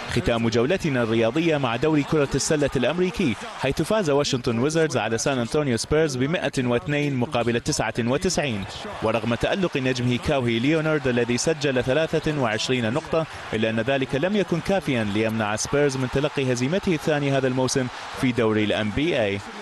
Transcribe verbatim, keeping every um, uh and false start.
ختام جولتنا الرياضية مع دوري كرة السلة الأمريكي، حيث فاز واشنطن ويزردز على سان أنطونيو سبيرز ب مئة واثنين مقابل تسعة وتسعين. ورغم تألق نجمه كاوهي ليونارد الذي سجل ثلاثة وعشرين نقطة، إلا أن ذلك لم يكن كافيا ليمنع سبيرز من تلقي هزيمته الثانية هذا الموسم في دوري الإن بي إيه.